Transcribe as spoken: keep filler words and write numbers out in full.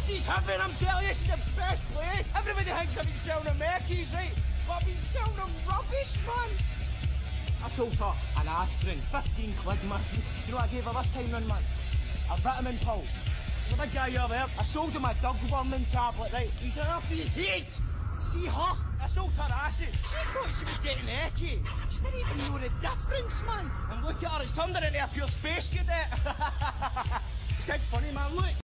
is heaven, I'm telling you, this is the best place. Everybody thinks I've been selling them Meckies, right? But I've been selling them rubbish, man. I sold her an aspirin, fifteen quid, man. You know what I gave her this time round, man? A vitamin pill. The big guy over there, I sold him a dog worming tablet, right? He's enough for his head. See her? I sold her acid. She thought she was getting Ecky. She didn't even know the difference, man. And look at her, it's turned her into a pure space cadet. It's dead funny, man, look.